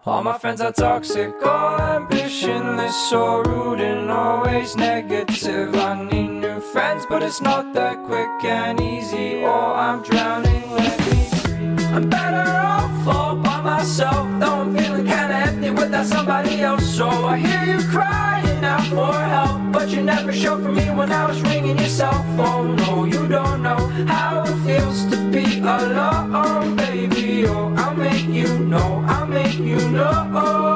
All my friends are toxic, all ambitionless, so rude and always negative. I need new friends, but it's not that quick and easy, or I'm drowning, let me free. I'm better off all by myself, though I'm feeling kinda empty without somebody else. So I hear you crying out for help, but you never showed for me when I was ringing your cell phone. No, you don't know how it feels to be alone, baby. Oh, I'll make you know, I'll make you know.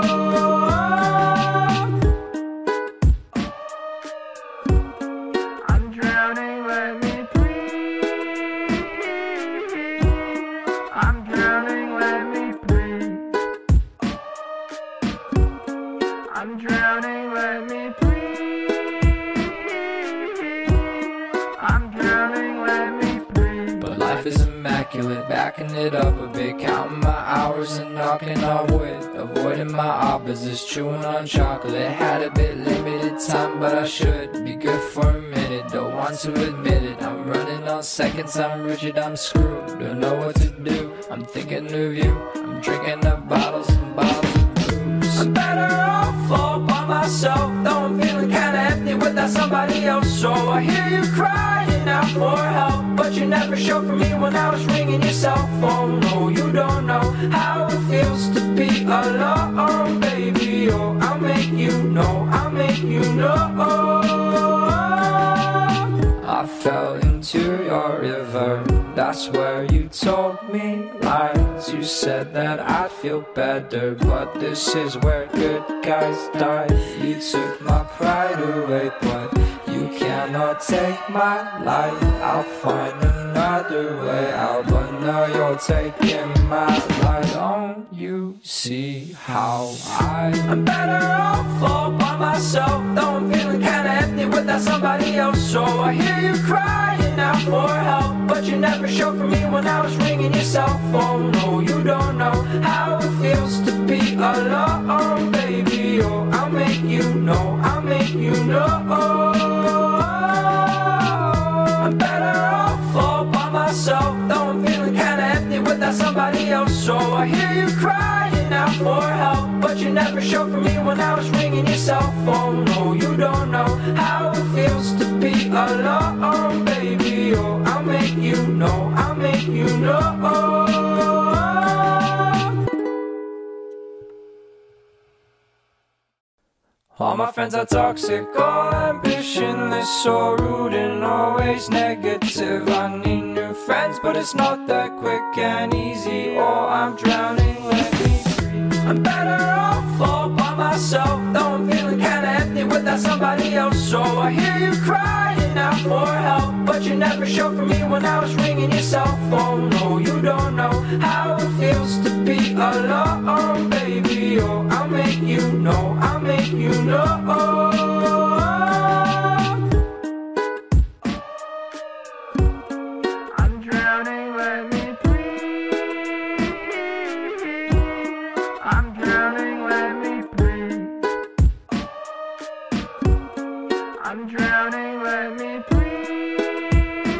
I'm drowning, let me breathe. I'm drowning, let me breathe. I'm drowning, let me breathe. I'm drowning, let me breathe. But life is immaculate, backing it up a bit, counting my hours and knocking on wood, avoiding my opposites, chewing on chocolate. Had a bit limited time, but I should be good for a minute. Don't want to admit it, I'm running on seconds, I'm rigid, I'm screwed. Don't know what to do, I'm thinking of you. I'm drinking up bottles and bottles of booze. I'm better off all by myself, though I'm feeling kinda empty without somebody else. So I hear you crying out for help, but you never showed for me when I was ringing your cell phone. No, you don't know how it feels to be alone, baby. Oh, I'll make you know, I'll make you know. I fell into your river, that's where you told me lies. You said that I'd feel better, but this is where good guys die. You took my pride away, but you cannot take my life. I'll find another way out, but now you're taking my life. Don't you see how I'm better off all by myself, though I'm feeling kinda empty without somebody else. So I hear you crying out for help, but you never showed for me when I was ringing your cell phone. No, you don't know how it feels to be alone, baby. Oh, I'll make you know, I'll make you know. I'm better off all by myself, though I'm feeling kinda empty without somebody else. So I hear you crying out for help, but you never showed for me when I was ringing your cell phone. No, you don't know how it feels to be alone, baby. Oh, I'll make you know, I'll make you know. All my friends are toxic, all ambitionless, so rude and always negative. I need new friends, but it's not that quick and easy, or I'm drowning, let me free. I'm better off all by myself, though I'm feeling kinda empty without somebody else. So I hear you crying out for help, but you never showed for me when I was ringing your cell phone. No, you don't know how it feels to be alone, baby. Oh, I'll make you know, I'll make you know. I'm drowning, let me breathe. I'm drowning, let me breathe. I'm drowning, let me breathe.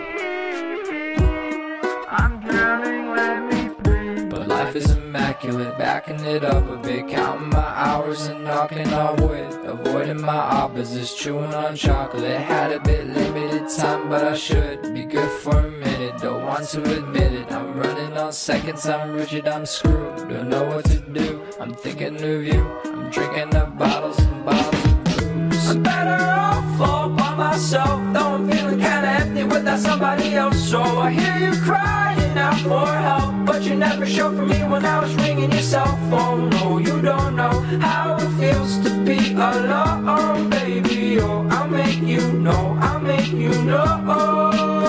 I'm drowning, let me breathe. But life is immaculate, backing it up a bit, counting my hours and knocking on wood, avoiding my opposites, chewing on chocolate. Had a bit limited time, but I should be good for a minute. Don't want to admit it, I'm running on seconds, I'm rigid, I'm screwed. Don't know what to do, I'm thinking of you. I'm drinking up bottles and bottles of booze. I'm better off all by myself, though I'm feeling kinda empty without somebody else. So I hear you crying out for help, but you never showed for me when I was ringing your cell phone. No, you don't know how it feels to be alone, baby. Oh, I'll make you know, I'll make you know.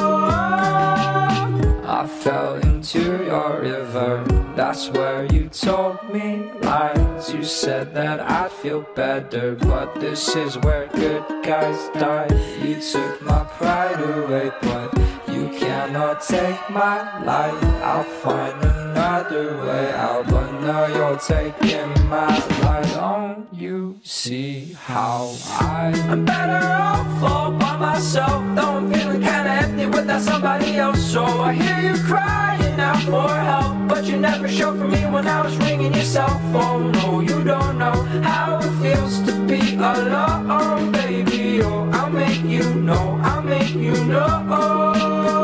I fell into your river, that's where you told me lies. You said that I'd feel better, but this is where good guys die. You took my pride away, but you cannot take my life. I'll find another way out, but now you're taking my life. Don't you see how I'm better off all by myself, though I'm feeling kinda empty without somebody else. So I hear you crying out out for help, but you never showed for me when I was ringing your cell phone. No, you don't know how it feels to be alone, baby. Oh, I'll make you know, I'll make you know.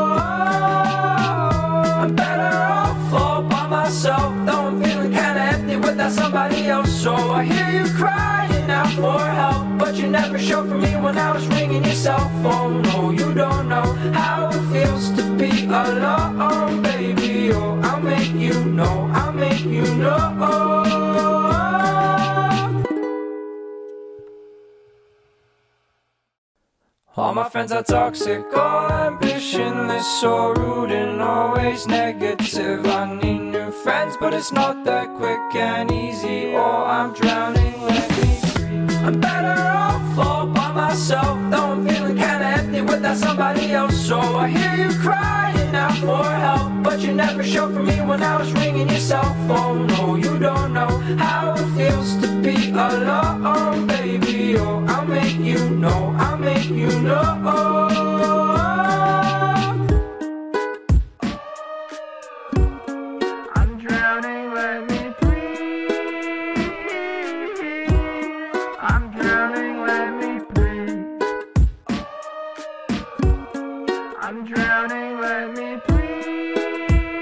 I'm better off all by myself, though I'm feeling kinda empty without somebody else. So I hear you crying out for help, but you never showed for me when I was ringing your cell phone. No, you don't know how it feels to be alone, baby. Oh, I'll make you know, I'll make you know. All my friends are toxic, all ambitionless, so rude and always negative. I need new friends, but it's not that quick and easy. Oh, I'm drowning, let me free. I'm better off all by myself, though I'm feeling kinda empty without somebody else. So I hear you crying out for help, but you never showed for me when I was ringing your cell phone. No, you don't know how it feels to be alone, baby. Oh, I'll make you know, I'll make you know. I'm drowning, let me breathe. I'm drowning, let me breathe. I'm drowning, let me breathe.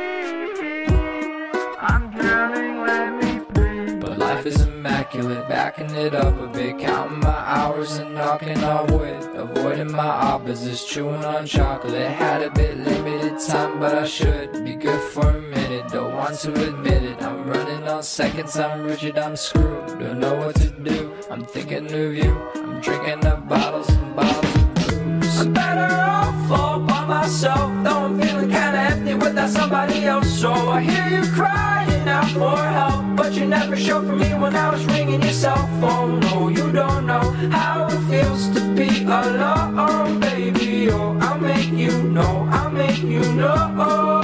I'm drowning, let me breathe. But life is immaculate, backing it up a bit, counting my hours and knocking on wood, avoiding my opposites, chewing on chocolate. Had a bit limited time, but I should be good for a minute. Don't want to admit it, I'm running on seconds, I'm rigid, I'm screwed. Don't know what to do, I'm thinking of you. I'm drinking up bottles and bottles of booze. I'm better off all by myself, though I'm feeling kinda empty without somebody else. So I hear you crying out for help, but you never showed for me when I was ringing your cell phone. No, you don't know how it feels to be alone, baby. Oh, I'll make you know, I'll make you know.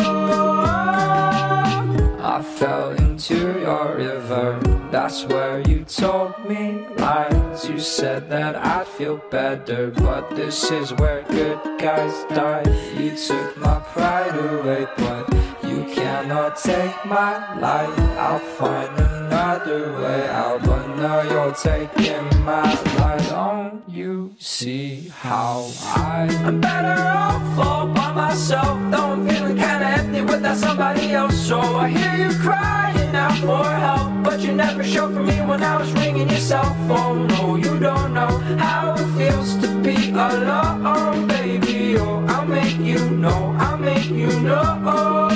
I fell into your river, that's where you told me lies. You said that I'd feel better, but this is where good guys die. You took my pride away, but you cannot take my life. I'll find another way out, but now you're taking my life. Don't you see how I'm better off all by myself, though I'm feeling kinda empty without somebody else. So I hear you crying out for help, but you never showed for me when I was ringing your cell phone. No, you don't know how it feels to be alone, baby. Oh, I'll make you know, I'll make you know.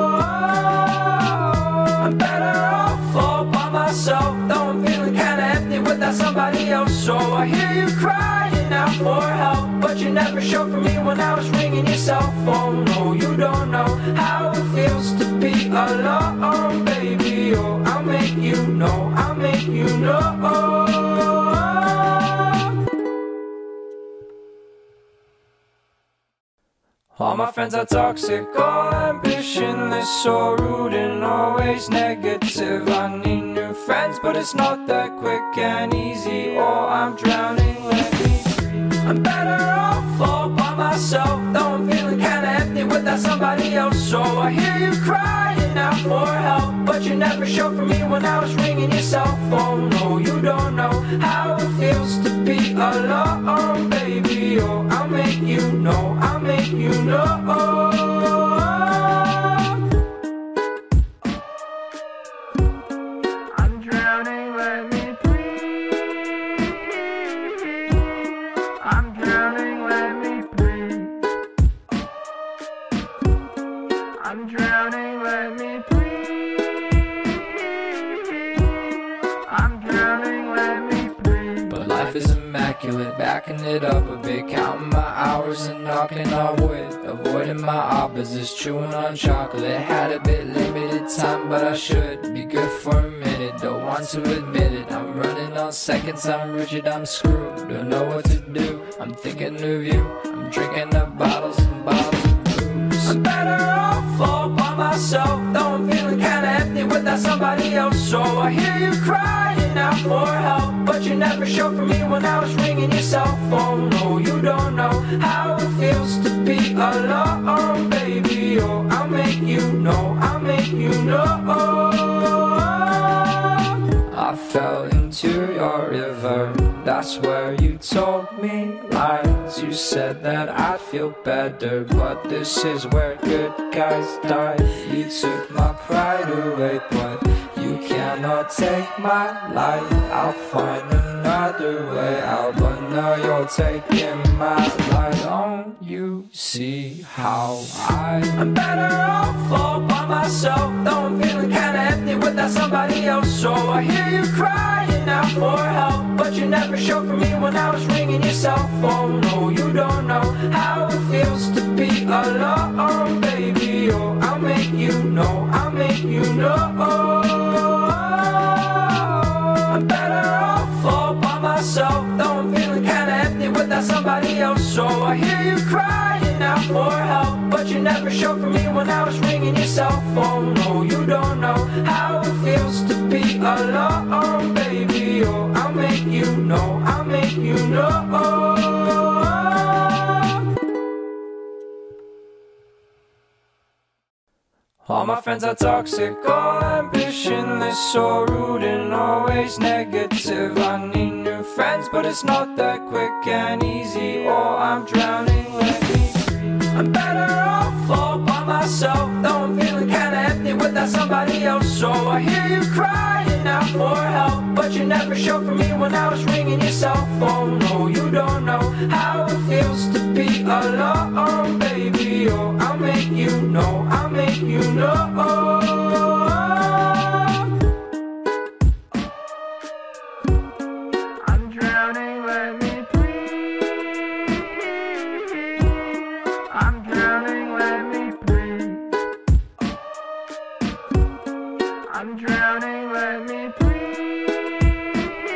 I'm better off all by myself, though I'm feeling kinda empty without somebody else. So I hear you crying out for help, but you never showed for me when I was ringing your cell phone. No, you don't know how it feels to be alone, baby. Oh, I'll make you know, I'll make you know. All my friends are toxic, all ambitionless, so rude and always negative. I need new friends, but it's not that quick and easy. Oh, I'm drowning, let me free. I'm better off all by myself, though I'm feeling kinda empty without somebody else. So I hear you crying out for help, but you never showed for me when I was ringing your cell phone. No, you don't know how it feels to be alone, baby. Oh, I'll make you know, I'll make you know. I'm drowning, let me breathe. I'm drowning, let me breathe. I'm drowning, let me breathe. I'm drowning, let me breathe. But life is immaculate, backing it up a bit, counting my hours and knocking on wood, avoiding my opposites, chewing on chocolate. Had a bit limited time, but I should be good for a minute. Don't want to admit it, I'm running on seconds, I'm rigid, I'm screwed. Don't know what to do, I'm thinking of you. I'm drinking up bottles and bottles of booze. I'm better off all by myself, though I'm feeling kinda empty without somebody else. So I hear you crying out for help, but you never showed for me when I was ringing your cell phone. No, you don't know how it feels to be alone, baby. baby, oh, I'll make you know, I'll make you know. I fell into your river, that's where you told me lies. You said that I'd feel better, but this is where good guys die. You took my pride away, but you cannot take my life. I'll find another way out, but now you're taking my life. Don't you see how I'm better off all by myself? Though I'm feeling kinda empty without somebody else. So I hear you crying out for help, but you never showed for me when I was ringing your cell phone. No, you don't know how it feels to be alone, baby. Oh, I'll make you know, I'll make you know. I'm better off all by myself, though I'm feeling kinda empty without somebody else. So I hear you crying out for help, but you never showed for me when I was ringing your cell phone. No, you don't know how it feels to be alone, baby. Oh, I'll make you know, I'll make you know. All my friends are toxic, all ambitionless, so rude and always negative. I need new friends, but it's not that quick and easy. Oh, I'm drowning, let me breathe. I'm better off all by myself, though I'm feeling kinda empty without somebody else. So I hear you crying out for help, but you never showed for me when I was ringing your cell phone. No, you don't know how it feels to be alone, baby. Oh, I'll make you know, I'll make you know. I'm drowning, let me breathe. I'm drowning, let me breathe. I'm drowning, let me breathe.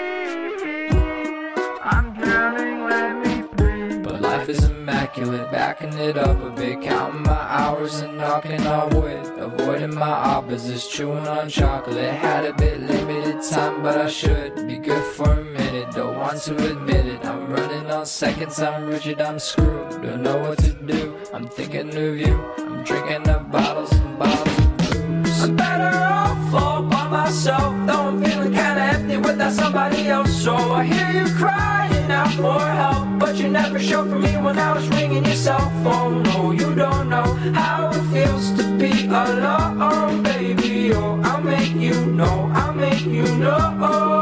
I'm drowning, let me breathe. But life is immaculate, backing it up a bit, counting my hours and knocking on wood, avoiding my opposites, chewing on chocolate. Had a bit limited time, but I should be good for a minute. Don't want to admit it, I'm running on seconds, I'm rigid, I'm screwed. Don't know what to do, I'm thinking of you. I'm drinking up bottles and bottles of booze. I'm better off all by myself, though I'm feeling kinda empty without somebody else. So I hear you crying out for help, but you never showed for me when I was ringing your cell phone. No, you don't know how it feels to be alone, baby. Oh, I'll make you know, I'll make you know.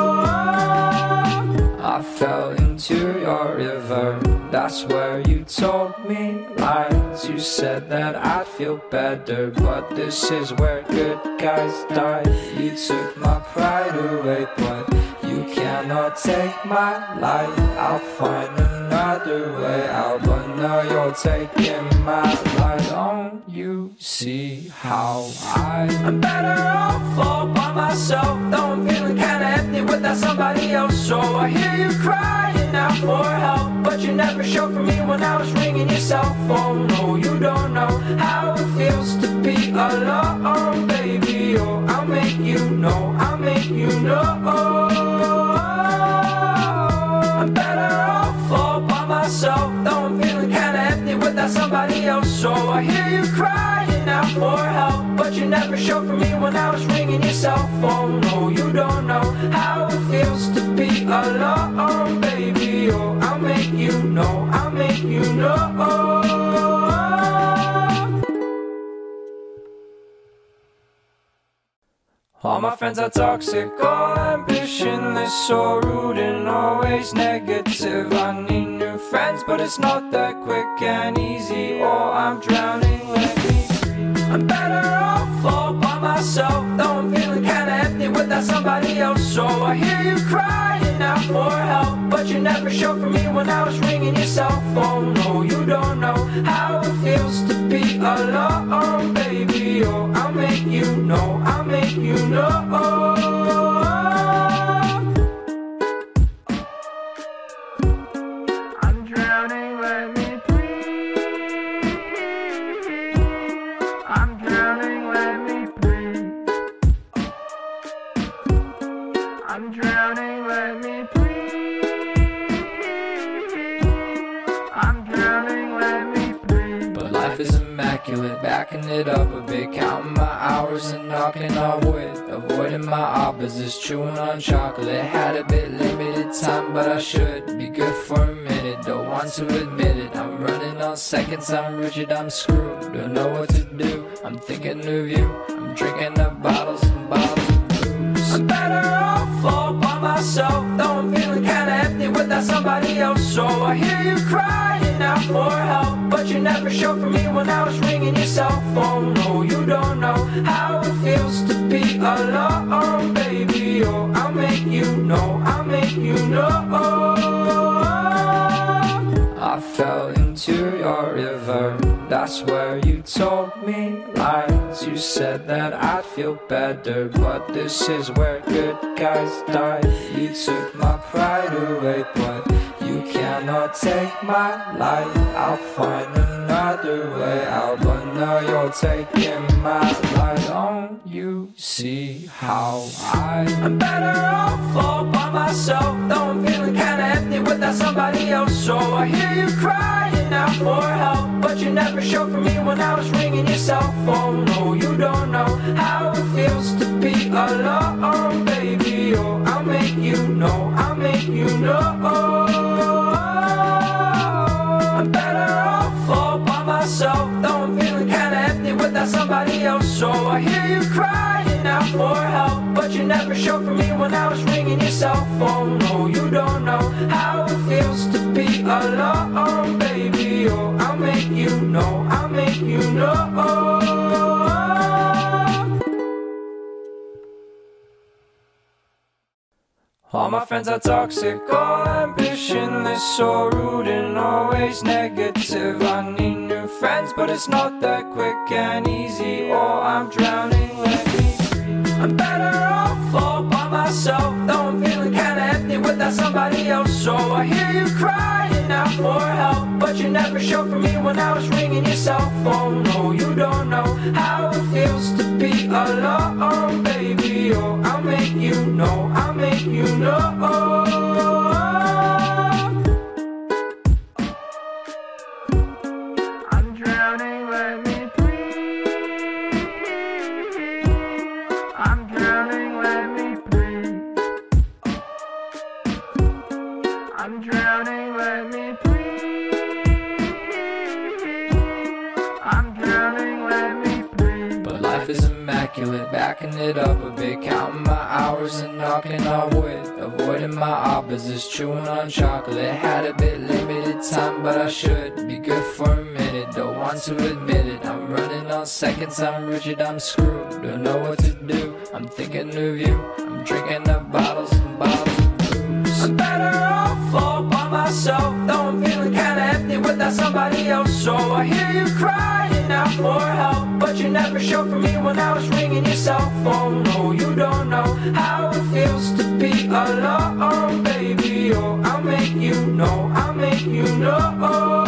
I fell into your river, that's where you told me lies. You said that I'd feel better, but this is where good guys die. You took my pride away, but you cannot take my life. I'll find another way out, but now you're taking my life. Don't you see how I'm better off all by myself, though I'm feeling kinda empty without somebody else. So I hear you crying out for help, but you never showed for me when I was ringing your cell phone. No, you don't know how it feels to be alone, baby. Oh, I'll make you know, I'll make you know. I'm better off all by myself, though I'm feeling kinda empty without somebody else. So I hear you crying out for help, but you never showed for me when I was ringing your cell phone. No, you don't know how it feels to be alone, baby. Oh, I'll make you know, I'll make you know. All my friends are toxic, all ambitionless, so rude and always negative. I need new friends, but it's not that quick and easy. Oh, I'm drowning, let me breathe. I'm better off all by myself, though I'm feeling kinda empty without somebody else. So I hear you crying out for help, but you never showed for me when I was ringing your cell phone. No, you don't know how it feels to be alone, baby. Oh, I'll make you know, I'll make you know. I'm drowning, let me breathe. I'm drowning, let me breathe. I'm drowning, let me breathe. I'm drowning, let me breathe. But life is immaculate. immaculate, backing it up a bit, counting my hours and knocking on wood, avoiding my opposites, chewing on chocolate. Had a bit limited time, but I should be good for a minute. Don't want to admit it, I'm running on seconds, I'm rigid, I'm screwed. Don't know what to do, I'm thinking of you. I'm drinking up bottles and bottles of booze. I'm better off all by myself, though I'm feeling kinda empty without somebody else. So I hear you crying out for help, but you never showed for me when I was ringing your cell phone. No, you don't know how it feels to be alone, baby. Oh, I'll make you know, I'll make you know. I fell into your river, that's where you told me lies. You said that I'd feel better, but this is where good guys die. You took my pride away, but you cannot take my life. I'll find another way out, but now you're taking my life. Don't you see how I'm better off all by myself, though I'm feeling kinda empty without somebody else. So I hear you crying out for help, but you never showed for me when I was ringing your cell phone. No, you don't know how it feels to be alone, baby. Oh, I'll make you know, I'll make you know. I'm better off all by myself, though I'm feeling kinda empty without somebody else. So I hear you crying out for help, but you never showed for me when I was ringing your cell phone. No, you don't know how it feels to be alone, baby. Oh, I'll make you know, I'll make you know. All my friends are toxic, all ambitionless, so rude and always negative. I need new friends, but it's not that quick and easy. Oh, I'm drowning, let me breathe. I'm better off all by myself, though I'm feeling kinda empty without somebody else. So I hear you crying out for help, but you never showed for me when I was ringing your cell phone. No, you don't know how it feels to be alone, baby. Oh, I'll make you know, I'll make you know. I'm drowning, let me breathe. I'm drowning, let me breathe. I'm drowning, let me breathe. I'm drowning, let me breathe. But life is immaculate, backing it up a bit, counting my hours and knocking on wood, avoiding my opposites, chewing on chocolate. Had a bit limited time, but I should be good for a minute. Don't want to admit it, I'm running on seconds, I'm rigid, I'm screwed. Don't know what to do, I'm thinking of you. I'm drinking up bottles and bottles of booze. I'm better off all by myself, though I'm feeling kinda empty without somebody else. So I hear you crying out for help, but you never showed for me when I was ringing your cell phone. No, you don't know how it feels to be alone, baby. Oh, I'll make you know, I'll make you know.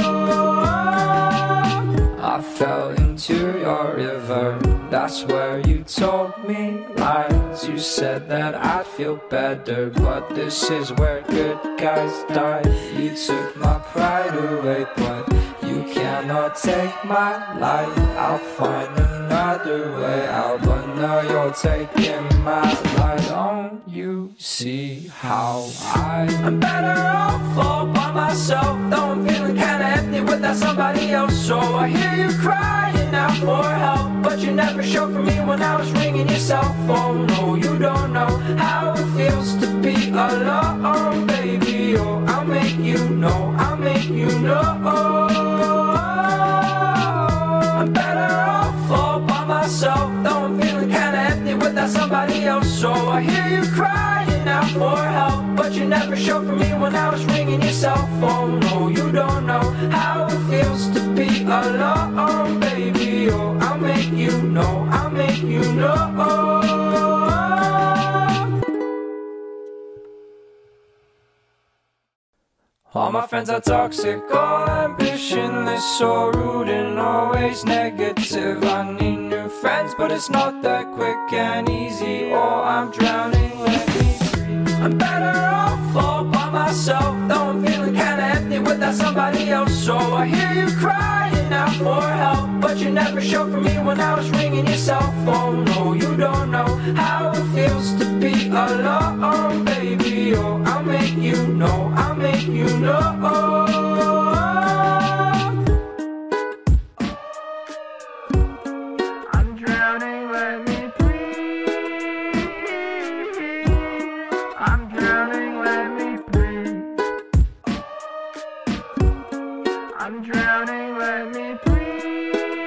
I fell into your river, that's where you told me lies. You said that I'd feel better, but this is where good guys die. You took my pride away, but you cannot take my life. I'll find another way out, but now you're taking my life. Don't you see how I'm better off all by myself, though I'm feeling kinda empty without somebody else. So I hear you crying out for help, but you never showed for me when I was ringing your cell phone. No, you don't know how it feels to be alone, baby. Oh, I'll make you know, I'll make you know. I'm better off all by myself, though I'm feeling kinda empty without somebody else. So I hear you crying out for help, but you never showed for me when I was ringing your cell phone. No, you don't know how it feels to be alone, baby. Oh, I'll make you know, I'll make you know. All my friends are toxic, all ambitionless, so rude and always negative. I need new friends, but it's not that quick and easy. Oh, I'm drowning, let me breathe. I'm better off all by myself, though I'm feeling kinda empty without somebody else. So I hear you crying out for help, but you you never showed for me when I was ringing your cell phone. No, you don't know how it feels to be alone, baby. Oh, I'll make you know, I'll make you know. I'm drowning, let me breathe. I'm drowning, let me breathe. I'm drowning, let me breathe.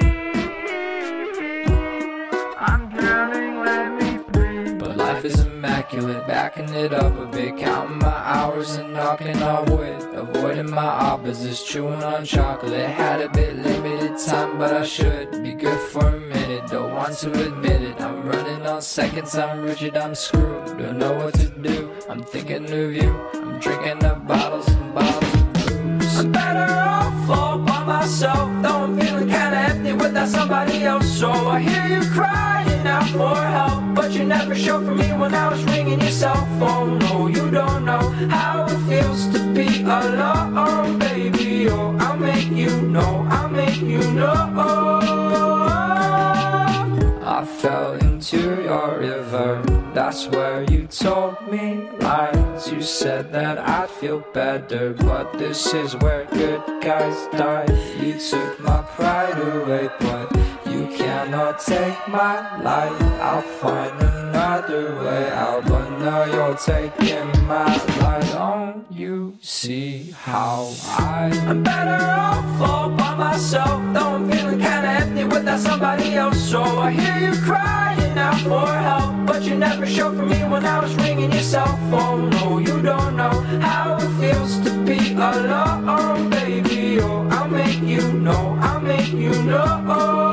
I'm drowning, let me breathe. But life is immaculate, backing it up a bit, counting my hours and knocking on wood, avoiding my opposites, chewing on chocolate. Had a bit limited time, but I should be good for a minute. Don't want to admit it, I'm running on seconds, I'm rigid, I'm screwed. Don't know what to do, I'm thinking of you. I'm drinking up bottles and bottles of booze. I'm better off all by myself, though I'm feeling kinda empty without somebody else. So I hear you crying out for help, but you never showed for me when I was ringing your cell phone. No, you don't know how it feels to be alone, baby. Oh, I'll make you know, I'll make you know. I fell into your river, that's where you told me lies. You said that I'd feel better, but this is where good guys die. You took my pride away, but you cannot take my life. I'll find another way out, but now you're taking my life. Don't you see how I'm better off all by myself, though I'm feeling kinda empty without somebody else. So I hear you crying out for help, but you never showed for me when I was ringing your cell phone. No, you don't know how it feels to be alone, baby. Oh, I'll make you know, I'll make you know.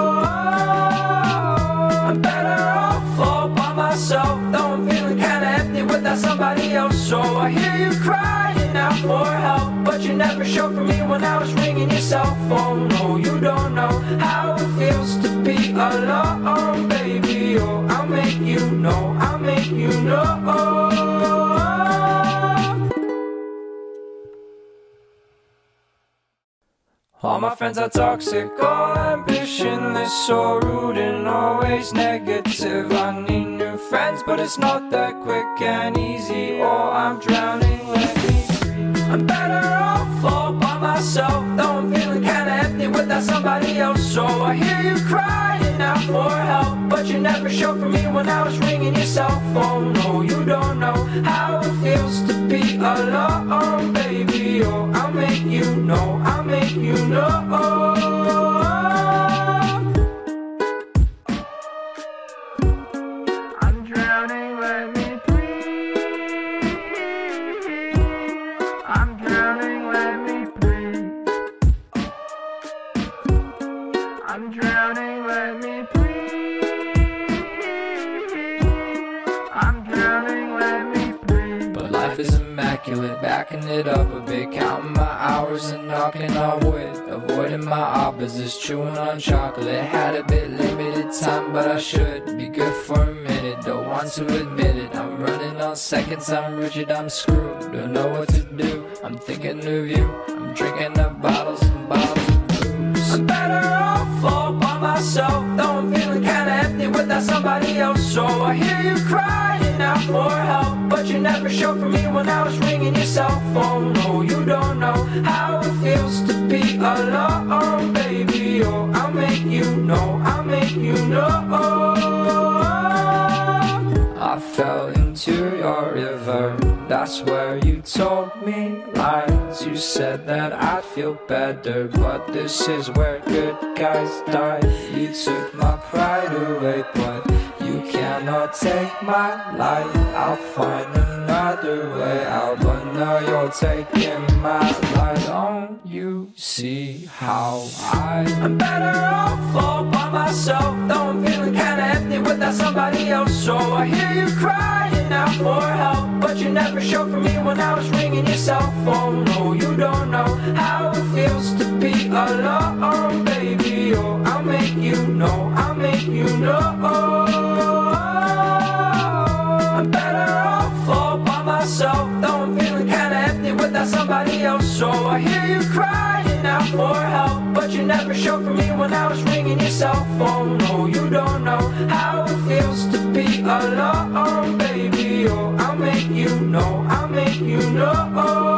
I'm better off all by myself, though I'm feeling kinda empty without somebody else. So I hear you crying out for help, but you never showed for me when I was ringing your cell phone. No, you don't know how it feels to be alone, baby. Oh, I'll make you know, I'll make you know. All my friends are toxic, all ambitionless, so rude and always negative. I need new friends, but it's not that quick and easy. Oh, I'm drowning, let me breathe. I'm better off all by myself, though I'm feeling kinda empty without somebody else. So I hear you crying out for help, but you never showed for me when I was ringing your cell phone. No, you don't know how it feels to be alone, baby. Oh, I'll make you know, I'll make you know. I'm drowning, let me breathe. I'm drowning, let me breathe. I'm drowning, let me breathe. I'm drowning, let me breathe. But life is immaculate, backing it up a bit, counting my hours and knocking on wood, avoiding my opposites, chewing on chocolate. Had a bit limited time, but I should be good for a minute. Don't want to admit it, I'm running on seconds, I'm rigid, I'm screwed. Don't know what to do, I'm thinking of you. I'm drinking up bottles and bottles of booze. I'm better off all by myself, though I'm feeling kinda empty without somebody else. So I hear you crying out for help, but you never showed for me when I was ringing your cell phone. No, you don't know how it feels to be alone, baby. Oh, I'll make you know, I'll make you know. I fell into your river, that's where you told me lies. You said that I'd feel better, but this is where good guys die. You took my pride away, but you cannot take my life. I'll find another way out, but now you're taking my life. Don't you see how I'm better off all by myself, though I'm feeling kinda empty without somebody else. So I hear you crying out for help, but you never showed for me when I was ringing your cell phone. No, you don't know how it feels to be alone, baby. Oh, I'll make you know, I'll make you know. I'm better off all by myself, though I'm feeling kinda empty without somebody else. So I hear you crying out for help, but you never showed for me when I was ringing your cell phone. No, you don't know how it feels to be alone, baby. Oh, I'll make you know, I'll make you know.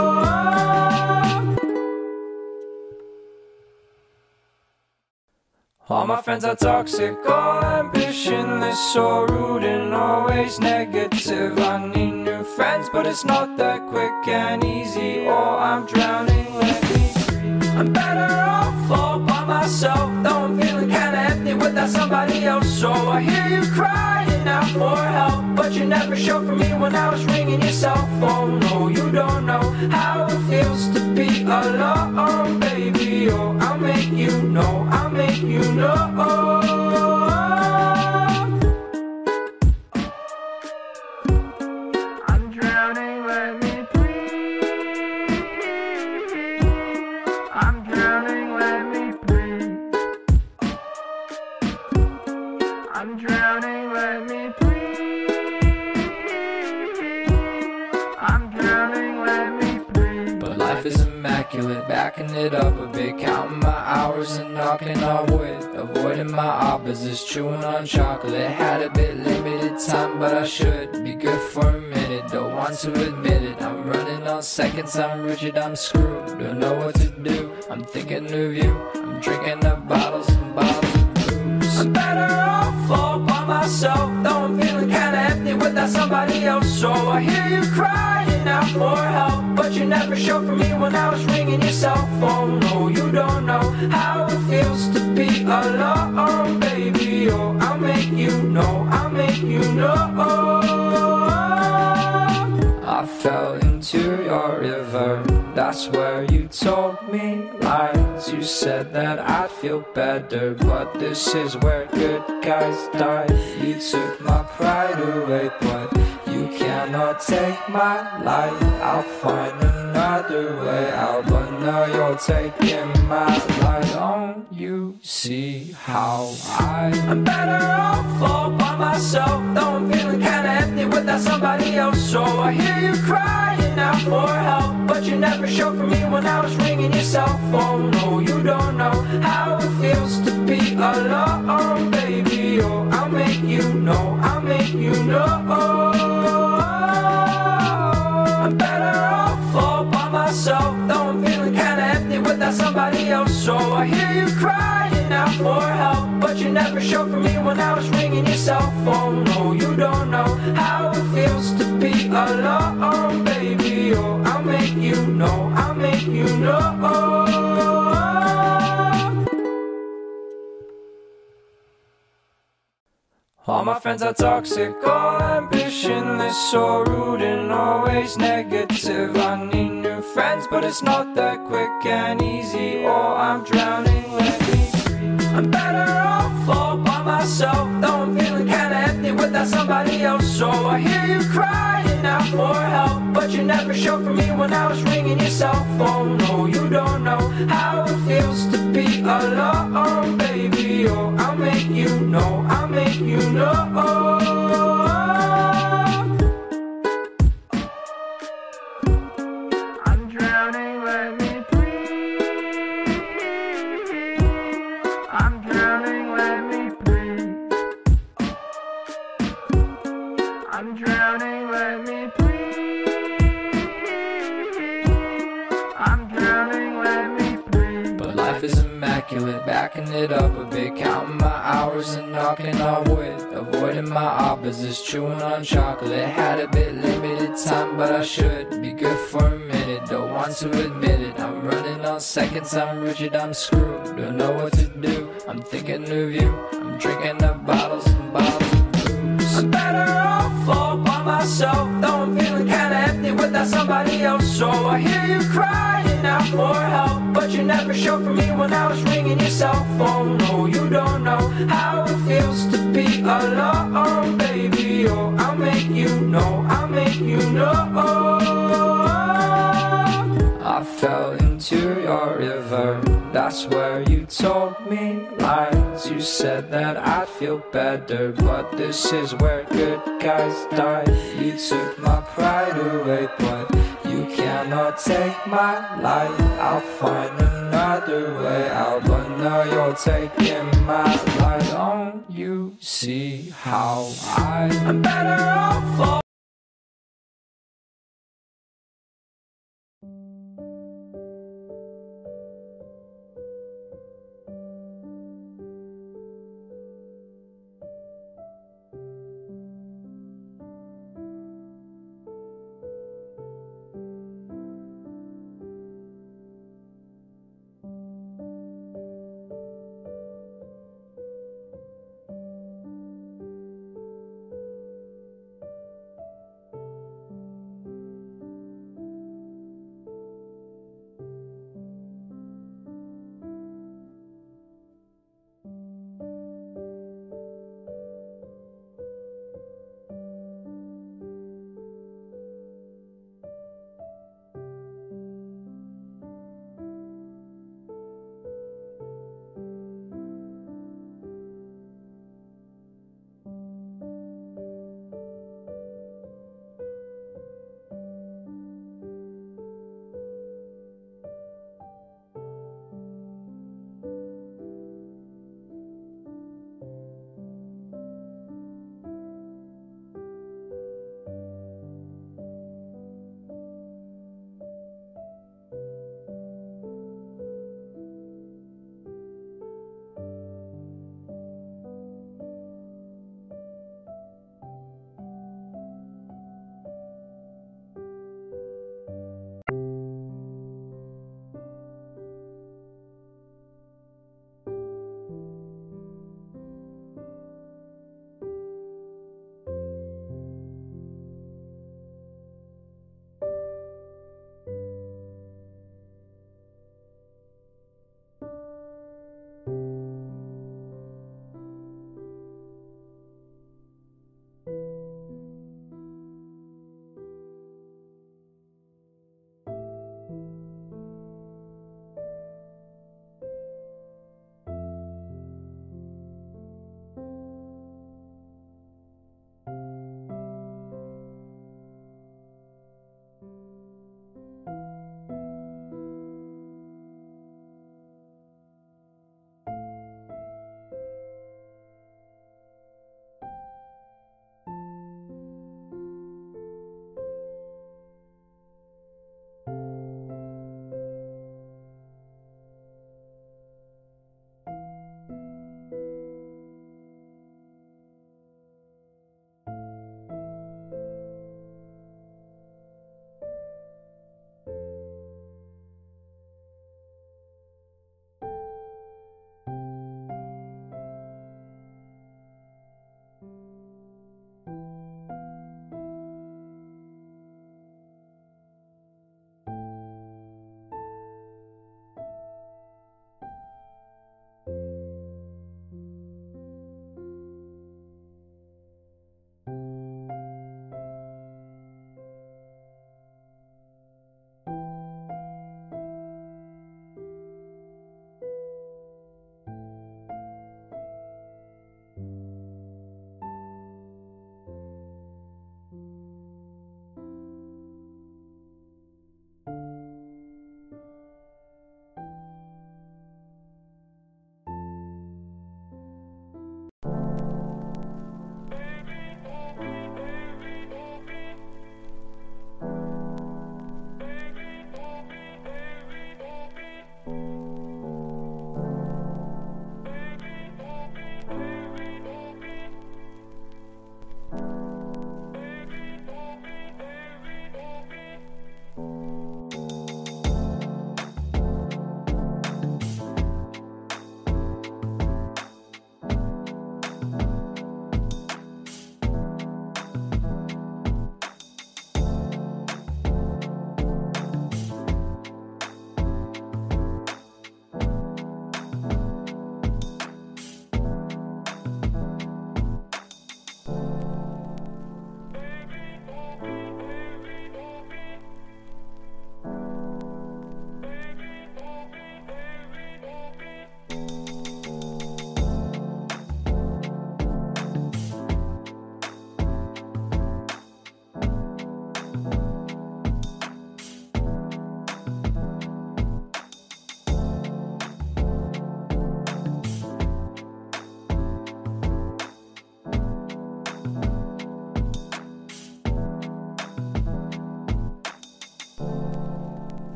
All my friends are toxic, all ambitionless, so rude and always negative. I need new friends, but it's not that quick and easy. Oh, I'm drowning, let me breathe. I'm better off all by myself, though I'm feeling kinda empty without somebody else. So I hear you crying out for help, but you never showed for me when I was ringing your cell phone. No, you don't know how it feels to be alone, baby. Oh, I'll make you know, I'll make you know. I'm drowning, let me breathe. I'm drowning, let me breathe. I'm drowning, let me breathe. I'm drowning, let me breathe. But life is immaculate, backing it up a bit, counting my hours and knocking on wood, avoiding my opposites, chewing on chocolate. Had a bit limited time, but I should be good for a minute. Don't want to admit it, I'm running on seconds, I'm rigid, I'm screwed. Don't know what to do, I'm thinking of you. I'm drinking up bottles and bottles of booze. I'm better off all by myself, though I'm feeling kinda empty without somebody else. So I hear you crying out for help, but you never showed for me when I was ringing your cell phone. No, you don't know how it feels to be alone, baby. Oh, I'll make you know, I'll make you know. I fell into your river, that's where you told me lies. You said that I'd feel better, but this is where good guys die. You took my pride away, but you cannot take my life. I'll find another way out, but now you're taking my life. Don't you see how I'm better off all by myself, though I'm feeling kinda empty without somebody else. So I hear you crying out for help, but you never showed for me when I was ringing your cell phone. No, you don't know how it feels to be alone, baby. Oh, I'll make you know, I'll make you know. I'm better off all by myself, though I'm feeling kinda empty without somebody else. So I hear you crying out for help, but you never showed for me when I was ringing your cell phone. No, you don't know how it feels to be alone, baby. Oh, I'll make you know, I'll make you know. All my friends are toxic, all ambitionless, so rude and always negative. I need new friends, but it's not that quick and easy. Oh, I'm drowning, let me breathe. I'm better off all by myself, though I'm feeling kinda empty without somebody else. So I hear you crying out for help, but you never showed for me when I was ringing your cell phone. No, you don't know how it feels to be alone, baby. Oh, I'll make you know, I'll make you know. I'm drowning, let me breathe. I'm drowning, let me breathe. I'm drowning, let me breathe. I'm drowning, let me breathe. But life is immaculate, backing it up a bit, counting my hours and knocking on wood, avoiding my opposites, chewing on chocolate. Had a bit limited time, but I should be good for a minute. Don't want to admit it, I'm running on seconds, I'm rigid, I'm screwed. Don't know what to do, I'm thinking of you. I'm drinking up bottles and bottles of booze. I'm better off all by myself, though I'm feeling kinda empty without somebody else. So I hear you crying out for help, but you never showed for me when I was ringing your cell phone. No, you don't know how it feels to be alone, baby. Oh, I'll make you know, I'll make you know. I fell into your river, that's where you told me lies. You said that I'd feel better, but this is where good guys die. You took my pride away, but you cannot take my life. I'll find another other way out, but now you're taking my life. Don't you see how I'm better off?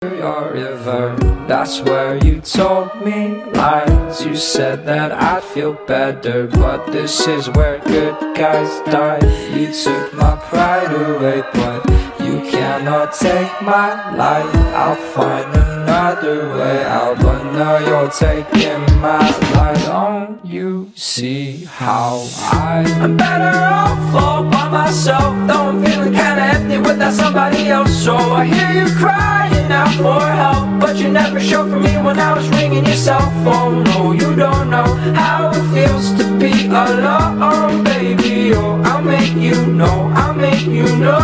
your river, that's where you told me lies. You said that I'd feel better, but this is where good guys die. You took my pride away, but you cannot take my life. I'll find another way out, but now you're taking my life. Don't you see how I'm better off all by myself? Though I'm feeling kinda empty without somebody else. So I hear you crying out for help, but you never showed for me when I was ringing your cell phone. No, you don't know how it feels to be alone, baby. Oh, I'll make you know, I'll make you know.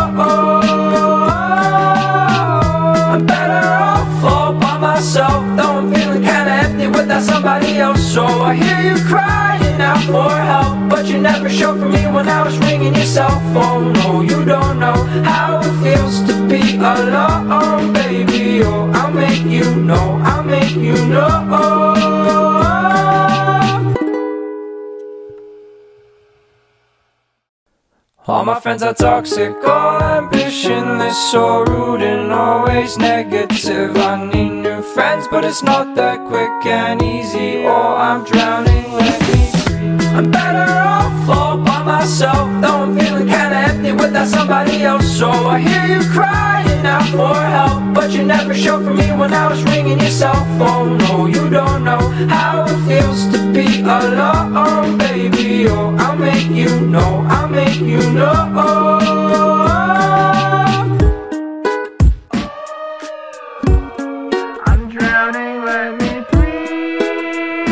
I'm better off all by myself, though I'm feeling kinda empty without somebody else. So I hear you crying out for help, but you never showed for me when I was ringing your cell phone. No, you don't know how it feels to be alone, baby. Oh, I'll make you know, I'll make you know. All my friends are toxic, all ambitionless, so rude and always negative. I need new friends, but it's not that quick and easy. Oh, I'm drowning, let me free. I'm better off all by myself, though I'm feeling kinda empty without somebody else. So I hear you crying out for help, but you never showed for me when I was ringing your cell phone. No, you don't know how it feels to be alone, baby. Oh, I'll make you know, I'll make you know. I'm drowning, let me breathe.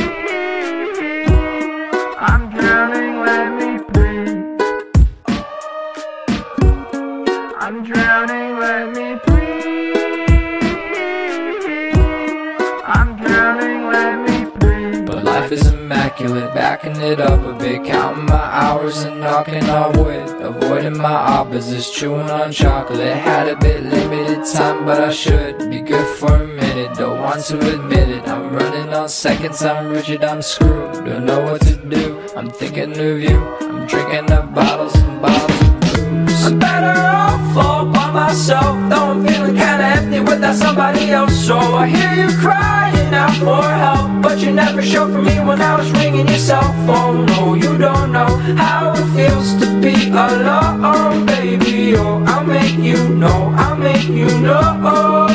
I'm drowning, let me breathe. I'm drowning, let me breathe. I'm drowning, let me breathe. But life is immaculate, backing it up a bit, counting my hours and knocking on wood, avoiding my opposites, chewing on chocolate. Had a bit limited time, but I should be good for a minute. Don't want to admit it, I'm running on seconds, I'm rigid, I'm screwed. Don't know what to do, I'm thinking of you. I'm drinking up bottles and bottles of booze. I'm better off all by myself, though I'm feeling kinda empty without somebody else. So I hear you crying out for help, but you never showed for me when I was ringing your cell phone. No, you don't know how it feels to be alone, baby. Oh, I'll make you know, I'll make you know.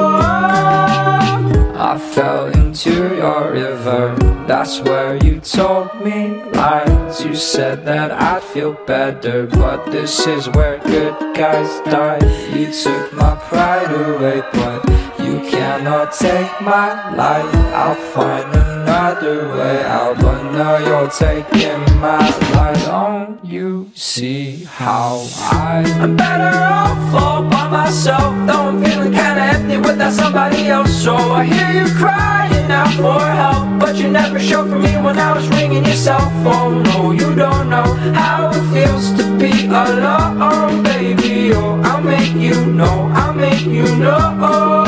I fell into your river, that's where you told me lies. You said that I'd feel better, but this is where good guys die. You took my pride away, but you cannot take my life. I'll find another way out, but now you're taking my life. Don't you see how I'm better off all by myself, though I'm feeling kinda empty without somebody else. So I hear you crying out for help, but you never showed for me when I was ringing your cell phone. No, you don't know how it feels to be alone, baby. Oh, I'll make you know, I'll make you know.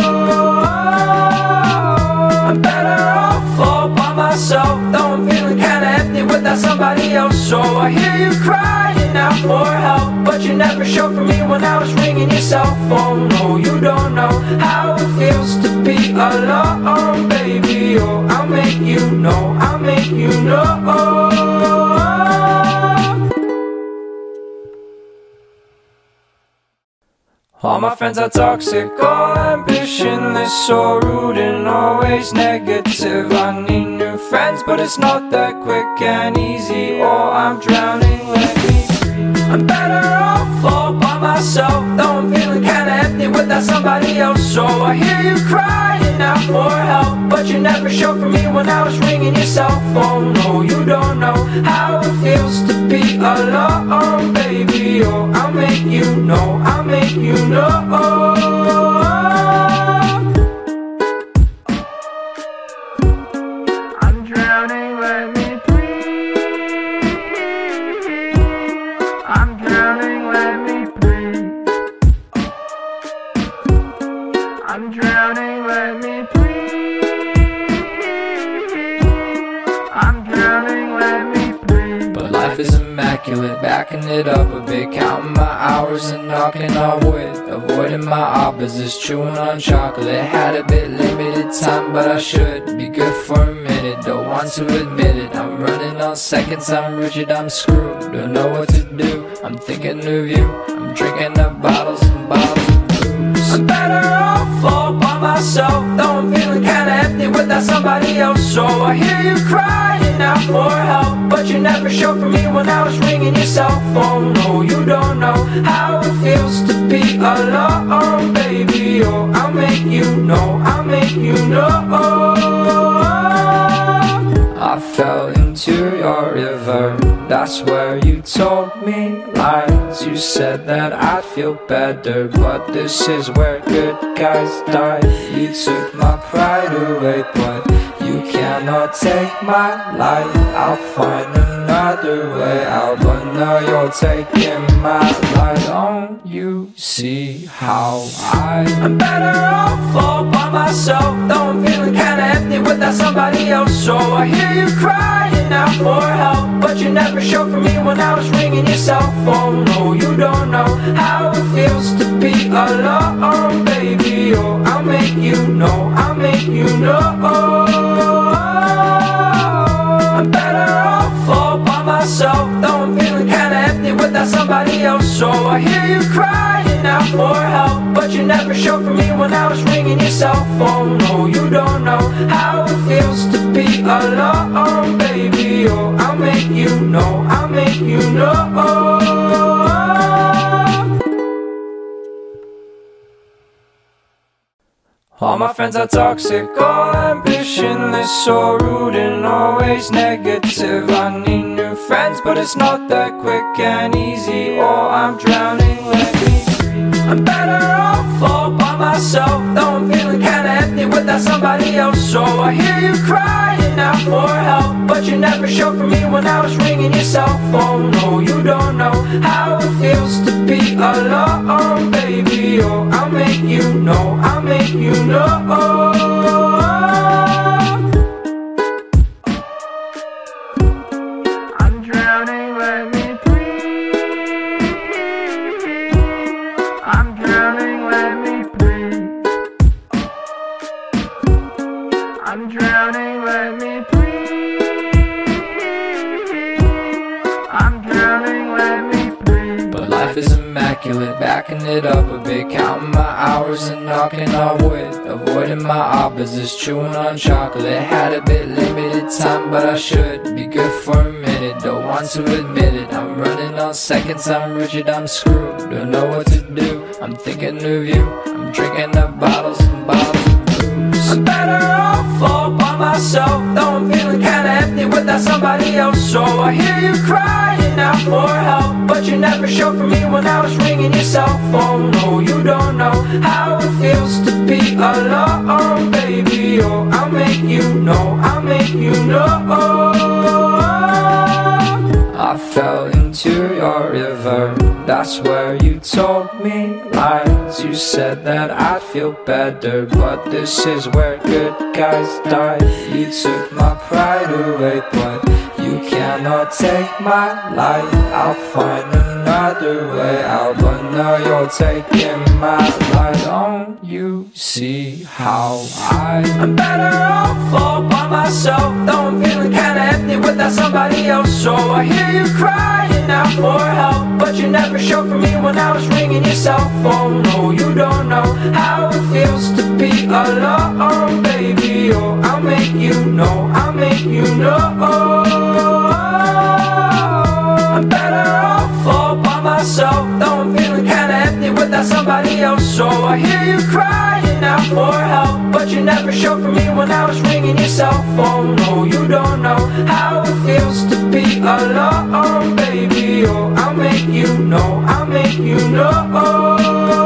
I'm better off all by myself, though I'm feeling kinda empty without somebody else. So I hear you crying out for help, but you never showed for me when I was ringing your cell phone. No, you don't know how it feels to be alone, baby. Oh, I'll make you know, I'll make you know. All my friends are toxic, all ambitionless, so rude and always negative. I need new friends, but it's not that quick and easy. Oh, I'm drowning, let me free. I'm better off all by myself, though I'm feeling kinda empty without somebody else. So I hear you crying out for help, but you never showed for me when I was ringing your cell phone. No, you don't know how it feels to be alone, baby. Oh, I'll make you know, I'll make you know. I'm drowning, let me breathe. I'm drowning, let me breathe. I'm drowning, let me breathe. I'm drowning, let me breathe. But life life is immaculate, backing it up a bit, counting my hours and knocking on wood, avoiding my opposites, chewing on chocolate. Had a bit limited time, but I should be good for a minute. Don't want to admit it, I'm running on seconds, I'm rigid, I'm screwed. Don't know what to do, I'm thinking of you. I'm drinking up bottles and bottles of booze. I'm better off all by myself, though I'm feeling kinda empty without somebody else. So I hear you crying out for help, but you never showed for me when I was ringing your cell phone. No, you don't know how it feels to be alone, baby. Oh, I'll make you know, I'll make you know. I fell into your river, that's where you told me lies. You said that I'd feel better, but this is where good guys die. You took my pride away, but you cannot take my life. I'll find another way out, but now you're taking my life. Don't you see how I'm better off all by myself, though I'm feeling kinda empty without somebody else. So I hear you crying out for help, but you never showed for me when I was ringing your cell phone. No, you don't know how it feels to be alone, baby. Oh, I'll make you know, I'll make you know. I'm better off all by myself, though I'm feeling kinda empty without somebody else. So I hear you crying out for help, but you never showed for me when I was ringing your cell phone. No, you don't know how it feels to be alone, baby. Oh, I'll make you know, I'll make you know. All my friends are toxic, all ambitionless, so rude and always negative. I need new friends, but it's not that quick and easy, or I'm drowning, let me breathe. I'm better off all by myself, though I'm feeling kinda empty without somebody else. So I hear you crying out for help, but you never showed for me when I was ringing your cell phone. No, you don't know how it feels to be alone, baby. Oh, I'll make you know, I'll make you know. I'm drowning, let me breathe. I'm drowning, let me breathe. I'm drowning, let me breathe. I'm drowning, let me breathe. But life is immaculate, backing it up a bit, counting my hours and knocking on wood, avoiding my opposites, chewing on chocolate. Had a bit limited time, but I should be good for a minute. Don't want to admit it, I'm running on seconds, I'm rigid, I'm screwed. Don't know what to do, I'm thinking of you. I'm drinking up bottles and bottles of booze. I'm better off all by myself, though I'm feeling kinda empty without somebody else. So I hear you crying out for help, but you never showed for me when I was ringing your cell phone. No, you don't know how it feels to be alone, baby. Oh, I'll make you know, I'll make you know. I fell into your river, that's where you told me lies. You said that I'd feel better, but this is where good guys die. You took my pride away, but you cannot take my life. I'll find another way out, but now you're taking my life. Don't you see how I'm better off all by myself, though I'm feeling kinda empty without somebody else. So I hear you crying out for help, but you never showed for me when I was ringing your cell phone. No, you don't know how it feels to be alone, baby. Oh, I'll make you know, I'll make you know. I'm better off all by myself, though I'm feeling kinda empty without somebody else. So I hear you crying out for help, but you never showed for me when I was ringing your cell phone. No, you don't know how it feels to be alone, baby. Oh, I'll make you know, I'll make you know.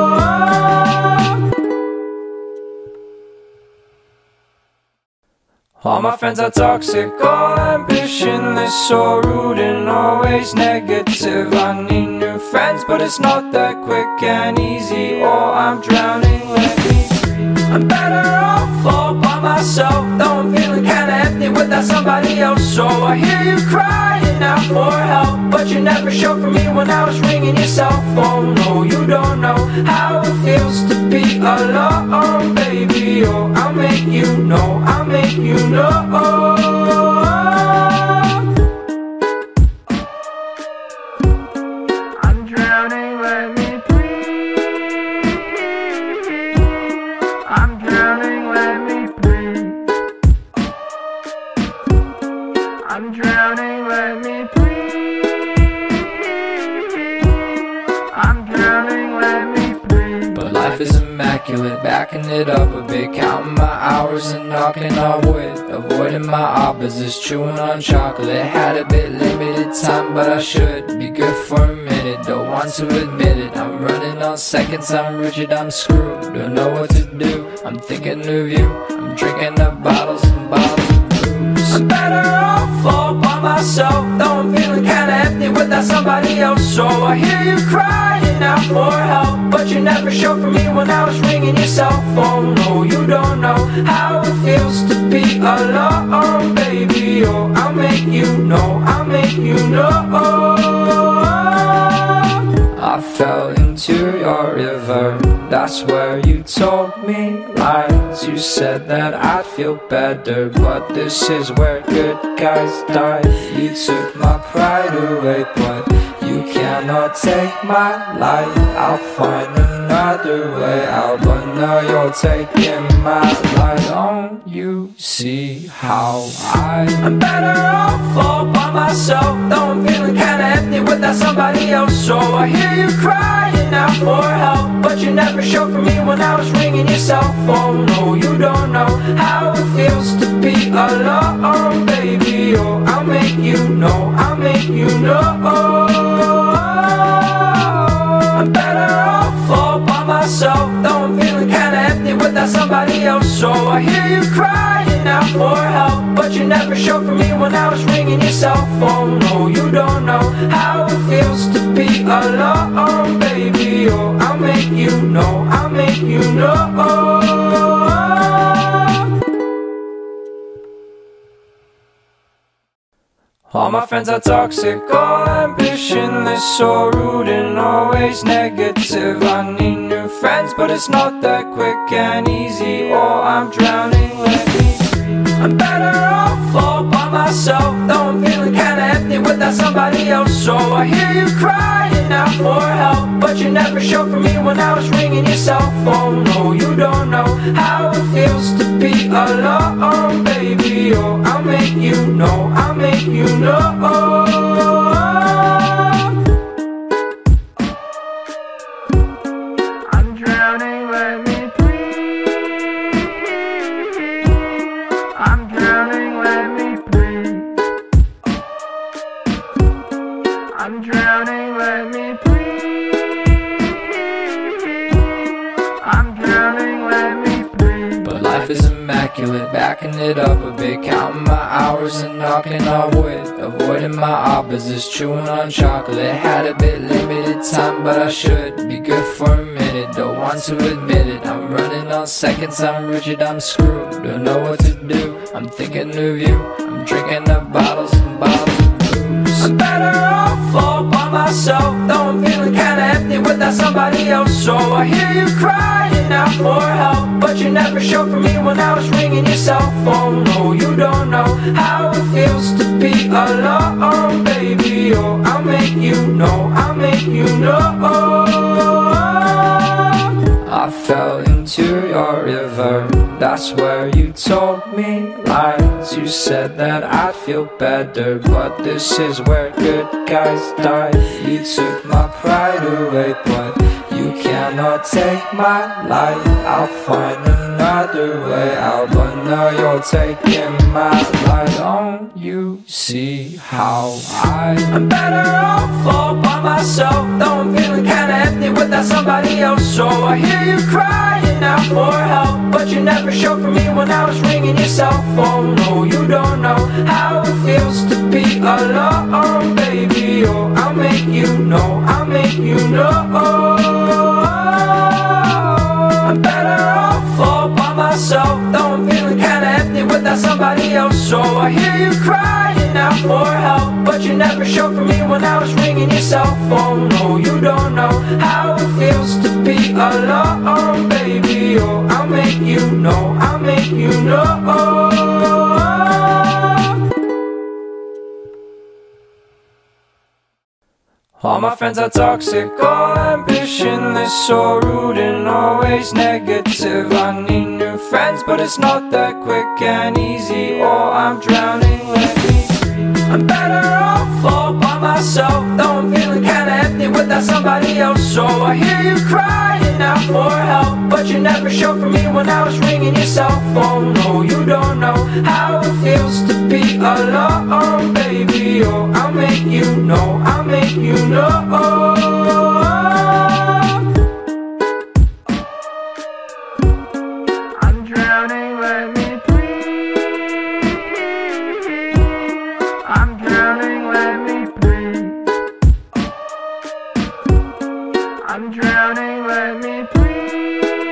All my friends are toxic, all ambitionless, so rude and always negative. I need new friends, but it's not that quick and easy, or I'm drowning, let me breathe. I'm better off all by myself, though I'm feeling kinda empty without somebody else. So I hear you crying out for help, but you never showed for me when I was ringing your cell phone. No, you don't know how it feels to be alone, baby. Oh, I'll make you know, I'll make you know. I'm drowning, let me breathe. I'm drowning, let me breathe. I'm drowning, let me breathe. I'm drowning, let me breathe. But life is immaculate, backing it up a bit, counting my hours and knocking on wood, avoiding my opposites, chewing on chocolate. Had a bit limited time, but I should be good for a minute. Don't want to admit it, I'm running on seconds, I'm rigid, I'm screwed. Don't know what to do, I'm thinking of you. I'm drinking up bottles and bottles of booze. I'm better off all by myself, though I'm feeling kinda empty without somebody else. So I hear you crying out for help, but you never showed for me when I was ringing your cell phone. No, you don't know how it feels to be alone, baby. Oh, I'll make you know, I'll make you know. I fell into your river, that's where you told me lies. You said that I'd feel better, but this is where good guys die. You took my pride away, but you cannot take my life. I'll find another way out, but now you're taking my life. Don't you see how I'm better off all by myself, though I'm feeling kinda empty without somebody else. So I hear you crying out for help, but you never showed for me when I was ringing your cell phone. No, you don't know how it feels to be alone, baby. Oh, I'll make you know, I'll make you know. I'm better off all by myself, though I'm feeling kinda empty without somebody else. So I hear you crying out for help, but you never showed for me when I was ringing your cell phone. No, you don't know how it feels to be alone, baby. Oh, I'll make you know, I'll make you know. All my friends are toxic, all ambitionless, so rude and always negative. I need new friends, but it's not that quick and easy. Oh, I'm drowning, let me breathe. I'm better off all by myself, though I'm feeling kinda empty without somebody else. So I hear you crying out for help, but you never showed for me when I was ringing your cell phone. No, you don't know how it feels to be alone, baby. Oh, I'll make you know, I'll make you know. I'm drowning, let me breathe. I'm drowning, let me breathe. I'm drowning, let me breathe. I'm drowning, let me breathe. But life is immaculate, backing it up a bit, counting my hours and knocking on wood, avoiding my opposites, chewing on chocolate. Had a bit limited time, but I should be good for a minute. Don't want to admit it, I'm running on seconds, I'm rigid, I'm screwed. Don't know what to do, I'm thinking of you. I'm drinking up bottles and bottles of booze. I'm better off all by myself, though I'm feeling kinda empty without somebody else. So I hear you crying out for help, but you never showed for me when I was ringing your cell phone. No, you don't know how it feels to be alone, baby. Oh, I'll make you know, I'll make you know. I fell into your river, that's where you told me lies. You said that I'd feel better, but this is where good guys die. You took my pride away, but you cannot take my life. I'll find another way out, but now you're taking my life. Don't you see how I'm better off all by myself, though I'm feeling kinda empty without somebody else. So I hear you crying out for help, but you never showed for me when I was ringing your cell phone. No, you don't know how it feels to be alone, baby. Oh, I'll make you know, I'll make you know. I'm better off all by myself, though I'm feeling kinda empty without somebody else. So I hear you crying out for help, but you never showed for me when I was ringing your cell phone. No, you don't know how it feels to be alone, baby. Oh, I'll make you know, I'll make you know. All my friends are toxic, all ambitionless, so rude and always negative. I need new friends, but it's not that quick and easy. Oh, I'm drowning, let me breathe. I'm better off all by myself, though I'm feeling kinda empty without somebody else. So I hear you crying out for help, but you never showed for me when I was ringing your cell phone. No, you don't know how it feels to be alone, baby. Oh, I'll make you know, I'll make you know. I'm drowning, let me breathe. I'm drowning, let me breathe. I'm drowning, let me breathe.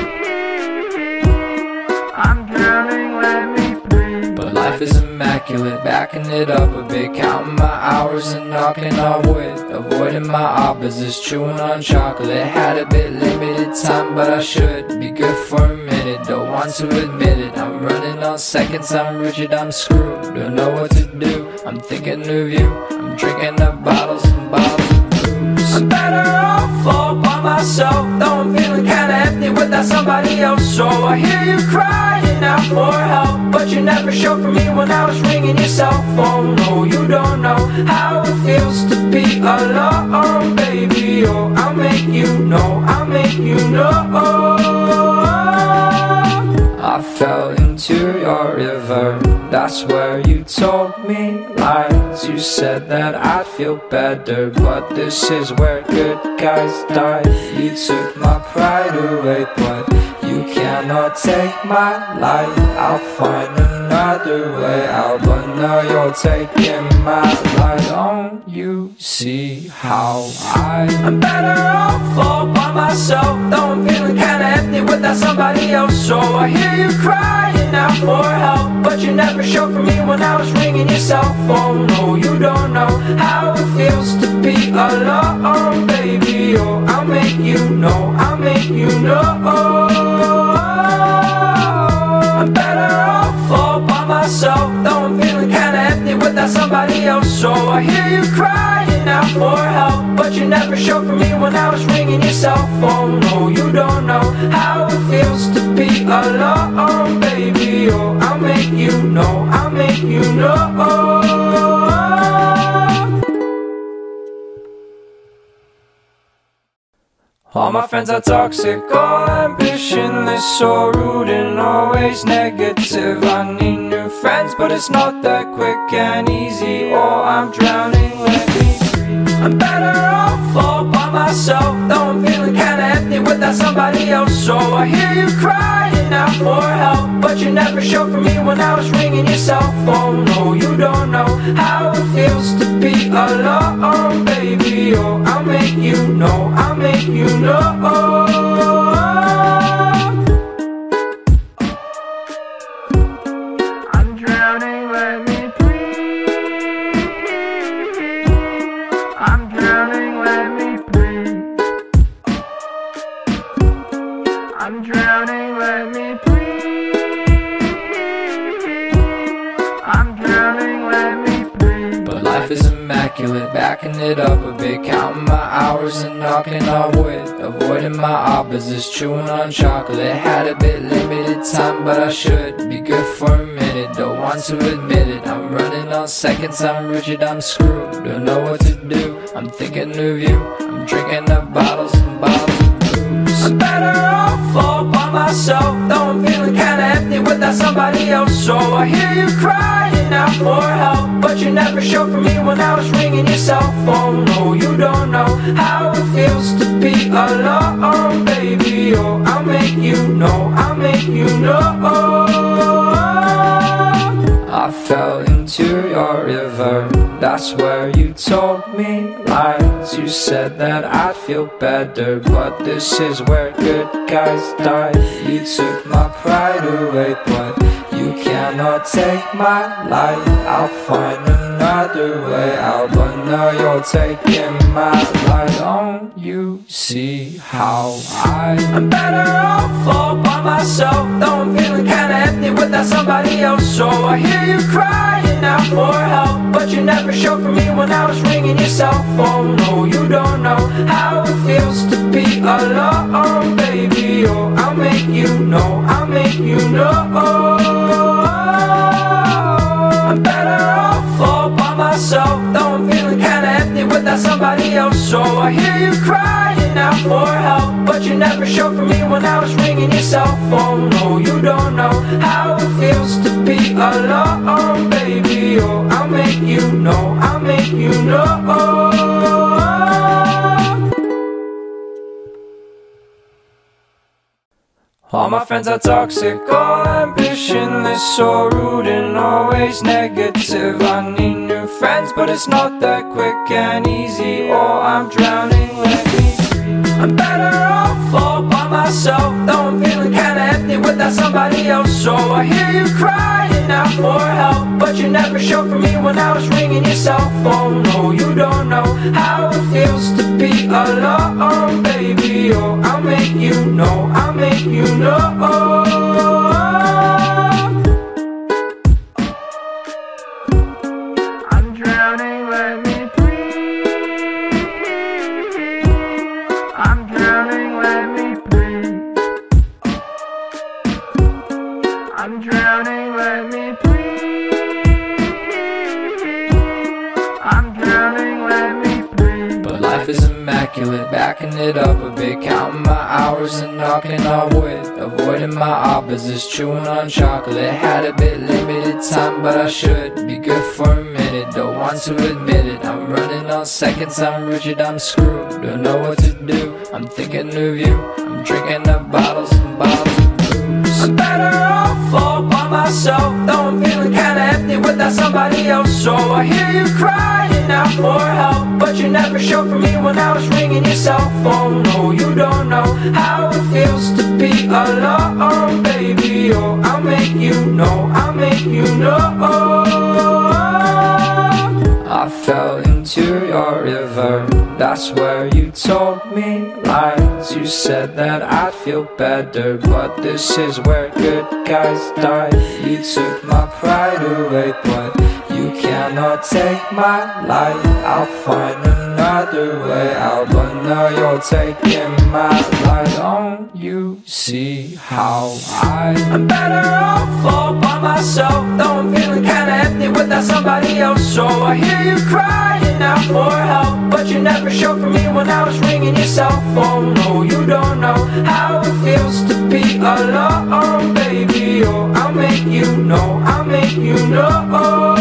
I'm drowning, let me breathe. But life is immaculate, backing it up a bit, counting my hours and knocking on wood, avoiding my opposites, chewing on chocolate. Had a bit limited time, but I should be good for a minute. Don't want to admit it, I'm running on seconds, I'm rigid, I'm screwed. Don't know what to do, I'm thinking of you. I'm drinking up bottles and bottles of booze. I'm better off all by myself, though I'm feeling kinda empty without somebody else. So I hear you crying out for help, but you never showed for me when I was ringing your cell phone. No, you don't know how it feels to be alone, baby. Oh, I'll make you know, I'll make you know. I fell into your river, that's where you told me lies. You said that I'd feel better, but this is where good guys die. You took my pride away, but you cannot take my life. I'll find another way out, but now you're taking my life. Don't you see how I'm better off all by myself, though I'm feeling kinda empty without somebody else. So I hear you crying out for help, but you never showed for me when I was ringing your cell phone. No, you don't know how it feels to be alone, baby. Oh, I'll make you know, I'll make you know. I'm better off all by myself, though I'm feeling kinda empty without somebody else. So I hear you crying out for help, but you never showed for me when I was ringing your cell phone. No, you don't know how it feels to be alone, baby. Oh, I'll make you know, I'll make you know. All my friends are toxic, all ambitionless, so rude and always negative. I need new friends, but it's not that quick and easy. Oh, I'm drowning, let me breathe. I'm better off all by myself, though I'm feeling kinda empty without somebody else. So I hear you crying out for help, but you never showed for me when I was ringing your cell phone. No, you don't know how it feels to be alone, baby. Oh, I'll make you know, I'll make you know. I'm drowning, let me breathe. I'm drowning, let me breathe. I'm drowning, let me breathe. I'm drowning, let me breathe. But life is immaculate, backing it up a bit, counting my hours and knocking on wood, avoiding my opposites, chewing on chocolate. Had a bit limited time, but I should be good for a minute. Don't want to admit it, I'm running on seconds, I'm rigid, I'm screwed. Don't know what to do, I'm thinking of you. I'm drinking up bottles and bottles of booze. I'm better off all by myself, though I'm feeling kinda empty without somebody else. So I hear you crying out for help, but you never showed for me when I was ringing your cell phone. No, you don't know how it feels to be alone, baby. Oh, I'll make you know, I'll make you know. I fell into your river, that's where you told me lies. You said that I'd feel better, but this is where good guys die. You took my pride away, but you cannot take my life. I'll find another way out. you're taking my life. Don't you see how I'm better off all by myself? Though I'm feeling kinda empty without somebody else. So I hear you crying out for help, but you never showed for me when I was ringing your cell phone. No, you don't know how it feels to be alone, baby. Oh, I'll make you know, I'll make you know. I'm better off all by myself, though I'm feeling kinda empty without somebody else. So I hear you crying out for help, but you never showed for me when I was ringing your cell phone. No, you don't know how it feels to be alone, baby. Oh, I'll make you know, I'll make you know. All my friends are toxic, all ambitionless, so rude and always negative. I need new friends, but it's not that quick and easy. Oh, I'm drowning, let me free. I'm better off all by myself, though I'm feeling kinda empty without somebody else. So I hear you crying out for help, but you never showed for me when I was ringing your cell phone. No, you don't know how it feels to be alone, baby. Oh, I'll make you know, I'll make you know. I'm drowning, let me breathe. I'm drowning, let me breathe. I'm drowning, let me breathe. I'm drowning, let me breathe. But life is immaculate, backing it up a bit, counting my hours and knocking on wood, avoiding my opposites, chewing on chocolate. Had a bit limited time, but I should be good for a minute. Don't want to admit it, I'm running on seconds, I'm rigid, I'm screwed. Don't know what to do, I'm thinking of you. I'm drinking up bottles and bottles of booze. I'm better off all by myself, though I'm feeling kinda empty without somebody else. So I hear you crying out for help, but you never showed for me when I was ringing your cell phone. No, you don't know how it feels to be alone, baby. Oh, I'll make you know, I'll make you know. I fell into your river, that's where you told me lies. You said that I'd feel better, but this is where good guys die. You took my pride away, but you cannot take my life. I'll find another way out, but now you're taking my life. Don't you see how I'm better off all by myself, though I'm feeling kinda empty without somebody else. So I hear you crying out for help, but you never showed for me when I was ringing your cell phone. No, you don't know how it feels to be alone, baby. Oh, I'll make you know, I'll make you know.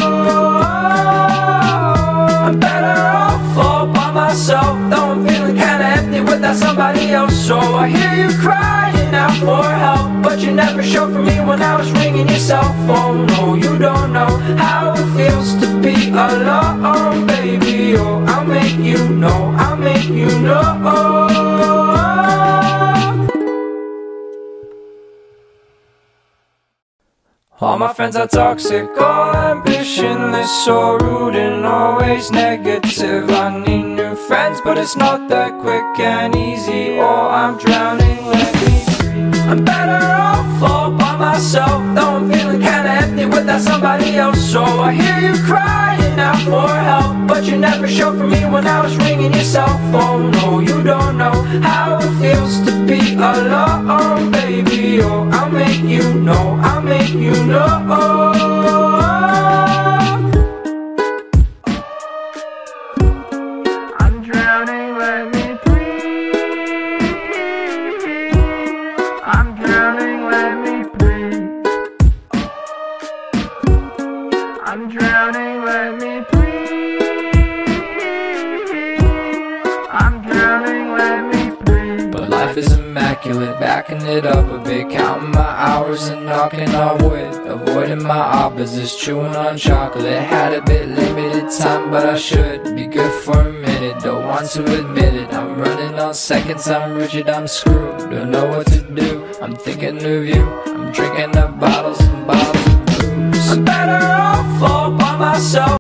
I'm better off all by myself, though I'm feeling kinda empty without somebody else. So I hear you crying out for help, but you never showed for me when I was ringing your cell phone. No, you don't know how it feels to be alone, baby. Oh, I'll make you know, I'll make you know. All my friends are toxic, all ambitionless, so rude and always negative. I need new friends, but it's not that quick and easy. Oh, I'm drowning, let me free. I'm better off all by myself, though I'm feeling kinda empty without somebody else. So I hear you crying out for help, but you never showed for me when I was ringing your cell phone. No, you don't know how it feels to be alone, baby. Oh, I'll make you know, I'll make you know. I'm drowning, let me breathe. I'm drowning, let me breathe. I'm drowning, let me breathe. I'm drowning, let me breathe. But life is immaculate, backing it up a bit, counting my hours and knocking on wood, avoiding my opposites, chewing on chocolate. Had a bit limited time, but I should be good for a minute. Don't want to admit it, I'm running on seconds, I'm rigid, I'm screwed. Don't know what to do, I'm thinking of you. I'm drinking up bottles and bottles of booze. I'm better off all by myself.